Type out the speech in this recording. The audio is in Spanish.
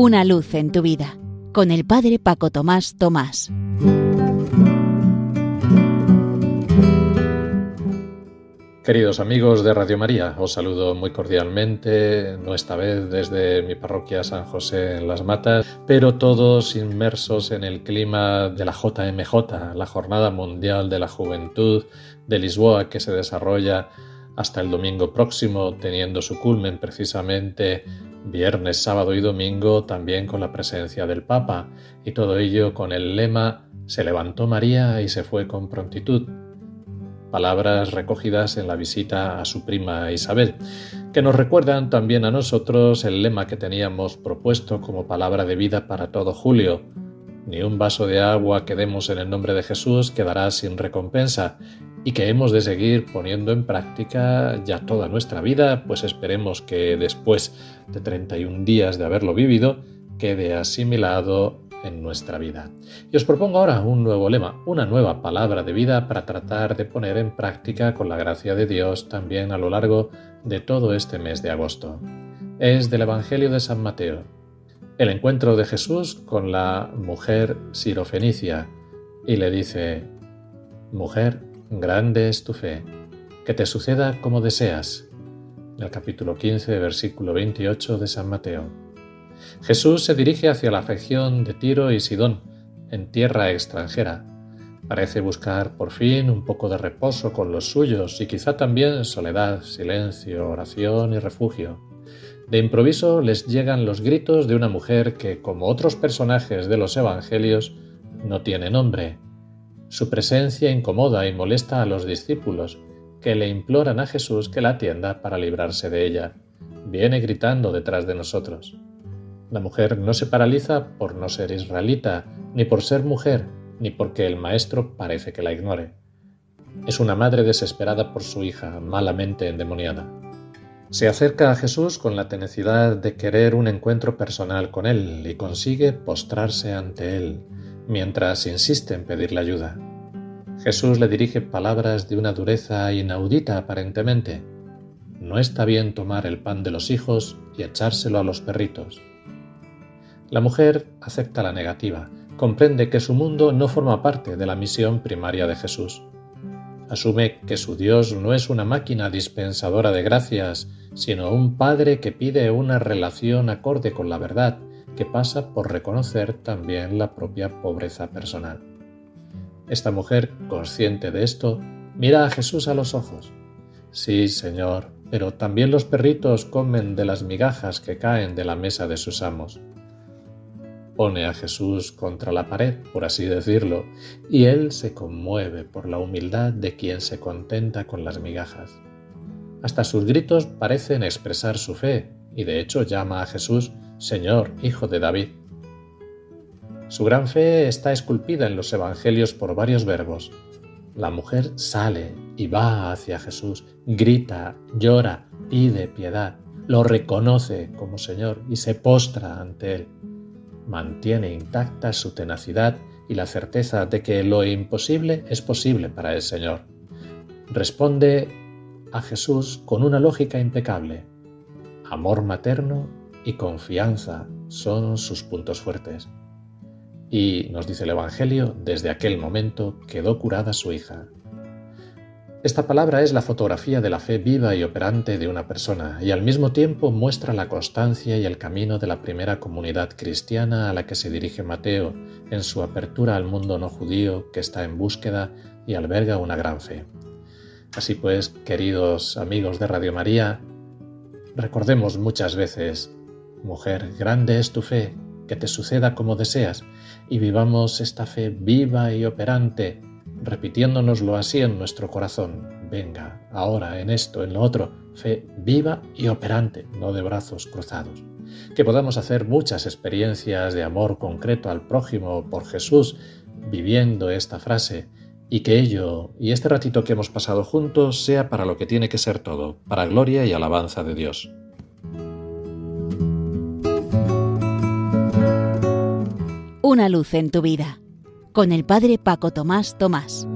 Una luz en tu vida, con el Padre Paco Tomás Tomás. Queridos amigos de Radio María, os saludo muy cordialmente, no esta vez desde mi parroquia San José en Las Matas, pero todos inmersos en el clima de la JMJ, la Jornada Mundial de la Juventud de Lisboa, que se desarrolla hasta el domingo próximo, teniendo su culmen precisamente viernes, sábado y domingo, también con la presencia del Papa, y todo ello con el lema «Se levantó María y se fue con prontitud». Palabras recogidas en la visita a su prima Isabel, que nos recuerdan también a nosotros el lema que teníamos propuesto como palabra de vida para todo julio: ni un vaso de agua que demos en el nombre de Jesús quedará sin recompensa, y que hemos de seguir poniendo en práctica ya toda nuestra vida, pues esperemos que después de 31 días de haberlo vivido, quede asimilado en nuestra vida. Y os propongo ahora un nuevo lema, una nueva palabra de vida para tratar de poner en práctica con la gracia de Dios también a lo largo de todo este mes de agosto. Es del Evangelio de San Mateo, el encuentro de Jesús con la mujer sirofenicia, y le dice: «Mujer, grande es tu fe, que te suceda como deseas». En el capítulo 15, versículo 28 de San Mateo. Jesús se dirige hacia la región de Tiro y Sidón, en tierra extranjera. Parece buscar por fin un poco de reposo con los suyos y quizá también soledad, silencio, oración y refugio. De improviso les llegan los gritos de una mujer que, como otros personajes de los evangelios, no tiene nombre. Su presencia incomoda y molesta a los discípulos, que le imploran a Jesús que la atienda para librarse de ella. Viene gritando detrás de nosotros. La mujer no se paraliza por no ser israelita, ni por ser mujer, ni porque el maestro parece que la ignore. Es una madre desesperada por su hija, malamente endemoniada. Se acerca a Jesús con la tenacidad de querer un encuentro personal con él y consigue postrarse ante él, mientras insiste en pedirle ayuda. Jesús le dirige palabras de una dureza inaudita aparentemente. No está bien tomar el pan de los hijos y echárselo a los perritos. La mujer acepta la negativa, comprende que su mundo no forma parte de la misión primaria de Jesús. Asume que su Dios no es una máquina dispensadora de gracias, sino un Padre que pide una relación acorde con la verdad, que pasa por reconocer también la propia pobreza personal. Esta mujer, consciente de esto, mira a Jesús a los ojos. «Sí, Señor, pero también los perritos comen de las migajas que caen de la mesa de sus amos». Pone a Jesús contra la pared, por así decirlo, y él se conmueve por la humildad de quien se contenta con las migajas. Hasta sus gritos parecen expresar su fe, y de hecho llama a Jesús Señor, Hijo de David. Su gran fe está esculpida en los evangelios por varios verbos. La mujer sale y va hacia Jesús, grita, llora, pide piedad, lo reconoce como Señor y se postra ante él. Mantiene intacta su tenacidad y la certeza de que lo imposible es posible para el Señor. Responde a Jesús con una lógica impecable. Amor materno y confianza son sus puntos fuertes. Y, nos dice el Evangelio, desde aquel momento quedó curada su hija. Esta palabra es la fotografía de la fe viva y operante de una persona y al mismo tiempo muestra la constancia y el camino de la primera comunidad cristiana a la que se dirige Mateo en su apertura al mundo no judío que está en búsqueda y alberga una gran fe. Así pues, queridos amigos de Radio María, recordemos muchas veces: mujer, grande es tu fe, que te suceda como deseas, y vivamos esta fe viva y operante, repitiéndonoslo así en nuestro corazón. Venga, ahora, en esto, en lo otro, fe viva y operante, no de brazos cruzados. Que podamos hacer muchas experiencias de amor concreto al prójimo por Jesús, viviendo esta frase, y que ello y este ratito que hemos pasado juntos sea para lo que tiene que ser todo, para gloria y alabanza de Dios. Una luz en tu vida, con el Padre Paco Tomás Tomás.